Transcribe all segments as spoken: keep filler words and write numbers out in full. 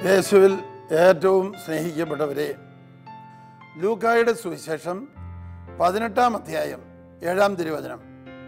യേശുവിൽ ഏറ്റവും സ്നേഹിക്കപ്പെട്ടവരെ, ലൂക്കായുടെ സുവിശേഷം പതിനെട്ടാം അധ്യായം ഏഴാം തിരുവചനം,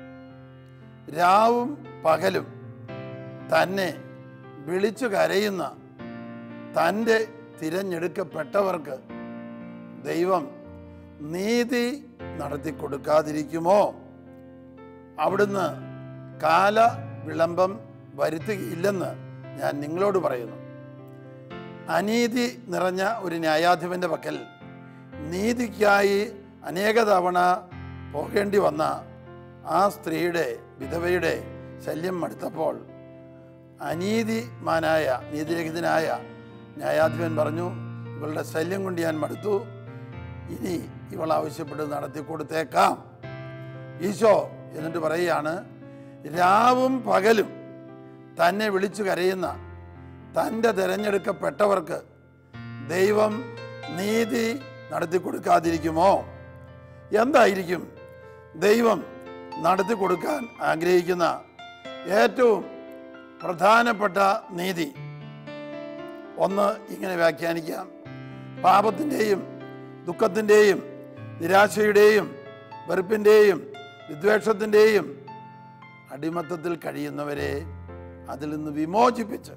രാവും പകലും തന്നെ വിളിച്ചു കരയുന്ന തൻ്റെ തിരഞ്ഞെടുക്കപ്പെട്ടവർക്ക് ദൈവം നീതി നടത്തി കൊടുക്കാതിരിക്കുമോ? അവിടുന്ന് കാല വിളംബം വരുത്തുകയില്ലെന്ന് ഞാൻ നിങ്ങളോട് പറയുന്നു. അനീതി നിറഞ്ഞ ഒരു ന്യായാധിപൻ്റെ പക്കൽ നീതിക്കായി അനേക തവണ പോകേണ്ടി വന്ന ആ സ്ത്രീയുടെ വിധവയുടെ ശല്യം മടുത്തപ്പോൾ അനീതിമാനായ നീതിരഹിതനായ ന്യായാധിപൻ പറഞ്ഞു, ഇവളുടെ ശല്യം കൊണ്ട് ഞാൻ മടുത്തു, ഇനി ഇവൾ ആവശ്യപ്പെട്ട് നടത്തി കൊടുത്തേക്കാം. ഈശോ എന്നിട്ട് പറയുകയാണ്, രാവും പകലും തന്നെ വിളിച്ചു കരയുന്ന തൻ്റെ തിരഞ്ഞെടുക്കപ്പെട്ടവർക്ക് ദൈവം നീതി നടത്തി കൊടുക്കാതിരിക്കുമോ? എന്തായിരിക്കും ദൈവം നടത്തി കൊടുക്കാൻ ആഗ്രഹിക്കുന്ന ഏറ്റവും പ്രധാനപ്പെട്ട നീതി? ഒന്ന് ഇങ്ങനെ വ്യാഖ്യാനിക്കാം: പാപത്തിൻ്റെയും ദുഃഖത്തിൻ്റെയും നിരാശയുടെയും വെറുപ്പിൻ്റെയും വിദ്വേഷത്തിൻ്റെയും അടിമത്തത്തിൽ കഴിയുന്നവരെ അതിൽ നിന്ന് വിമോചിപ്പിച്ച്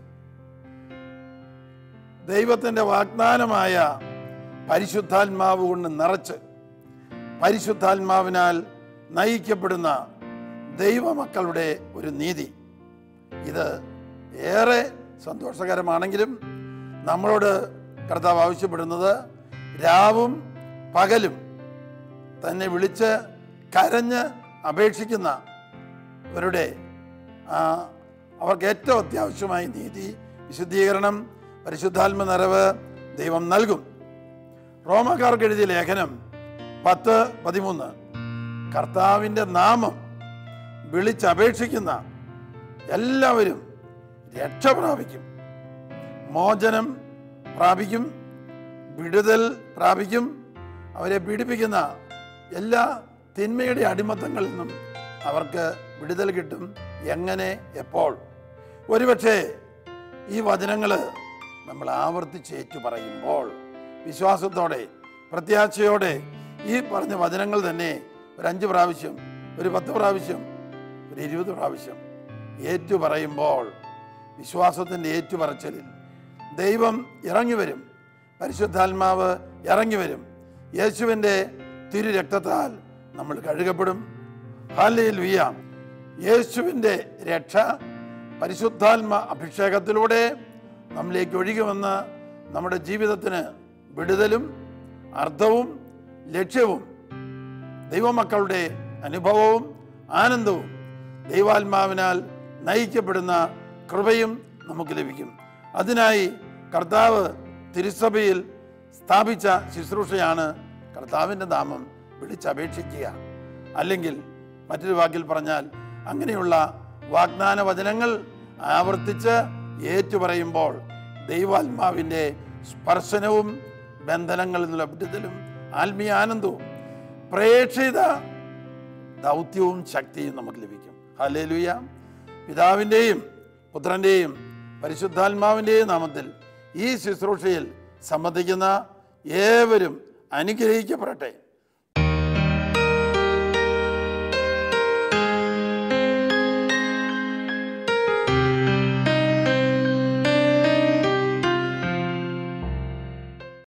ദൈവത്തിൻ്റെ വാഗ്ദാനമായ പരിശുദ്ധാത്മാവ് കൊണ്ട് നിറച്ച് പരിശുദ്ധാത്മാവിനാൽ നയിക്കപ്പെടുന്ന ദൈവമക്കളുടെ ഒരു നീതി. ഇത് ഏറെ സന്തോഷകരമാണെങ്കിലും നമ്മളോട് കർത്താവ് ആവശ്യപ്പെടുന്നത് രാവും പകലും തന്നെ വിളിച്ച് കരഞ്ഞ് അപേക്ഷിക്കുന്നവരുടെ അവർക്ക് ഏറ്റവും അത്യാവശ്യമായ നീതി, വിശുദ്ധീകരണം, പരിശുദ്ധാത്മ നിറവ് ദൈവം നൽകും. റോമാക്കാർക്ക് എഴുതിയ ലേഖനം പത്ത് പതിമൂന്ന്, കർത്താവിൻ്റെ നാമം വിളിച്ചപേക്ഷിക്കുന്ന എല്ലാവരും രക്ഷ പ്രാപിക്കും, മോചനം പ്രാപിക്കും, വിടുതൽ പ്രാപിക്കും. അവരെ പീഡിപ്പിക്കുന്ന എല്ലാ തിന്മയുടെ അടിമത്തങ്ങളിൽ നിന്നും അവർക്ക് വിടുതൽ കിട്ടും. എങ്ങനെ? എപ്പോൾ? ഒരുപക്ഷെ ഈ വചനങ്ങൾ നമ്മൾ ആവർത്തിച്ച് ഏറ്റു പറയുമ്പോൾ വിശ്വാസത്തോടെ പ്രത്യാശയോടെ ഈ പറഞ്ഞ വചനങ്ങൾ തന്നെ ഒരു അഞ്ച് പ്രാവശ്യം, ഒരു പത്ത് പ്രാവശ്യം, ഒരു ഇരുപത് പ്രാവശ്യം ഏറ്റു പറയുമ്പോൾ വിശ്വാസത്തിൻ്റെ ഏറ്റുപറച്ചിലിൽ ദൈവം ഇറങ്ങി വരും, പരിശുദ്ധാത്മാവ് ഇറങ്ങി വരും. യേശുവിൻ്റെ തിരു രക്തത്താൽ നമ്മൾ കഴുകപ്പെടും. ഹല്ലേലൂയ! യേശുവിൻ്റെ രക്ഷ പരിശുദ്ധാത്മ അഭിഷേകത്തിലൂടെ നമ്മിലേക്ക് ഒഴുകുമെന്ന് നമ്മുടെ ജീവിതത്തിന് വിടുതലും അർത്ഥവും ലക്ഷ്യവും ദൈവമക്കളുടെ അനുഭവവും ആനന്ദവും ദൈവാത്മാവിനാൽ നയിക്കപ്പെടുന്ന കൃപയും നമുക്ക് ലഭിക്കും. അതിനായി കർത്താവ് തിരുസഭയിൽ സ്ഥാപിച്ച ശുശ്രൂഷയാണ് കർത്താവിൻ്റെ നാമം വിളിച്ചപേക്ഷിക്കുക. അല്ലെങ്കിൽ മറ്റൊരു വാക്കിൽ പറഞ്ഞാൽ, അങ്ങനെയുള്ള വാഗ്ദാന വചനങ്ങൾ ആവർത്തിച്ച് ഏറ്റുപറയുമ്പോൾ ദൈവാത്മാവിൻ്റെ സ്പർശനവും ബന്ധനങ്ങളിൽ നിന്നുള്ള വിടുതലും ആത്മീയ ആനന്ദവും പ്രേക്ഷിത ദൗത്യവും ശക്തിയും നമുക്ക് ലഭിക്കും. ഹല്ലേലൂയ! പിതാവിൻ്റെയും പുത്രൻ്റെയും പരിശുദ്ധാത്മാവിൻ്റെയും നാമത്തിൽ ഈ ശുശ്രൂഷയിൽ സംബന്ധിക്കുന്ന ഏവരും അനുഗ്രഹിക്കപ്പെടട്ടെ.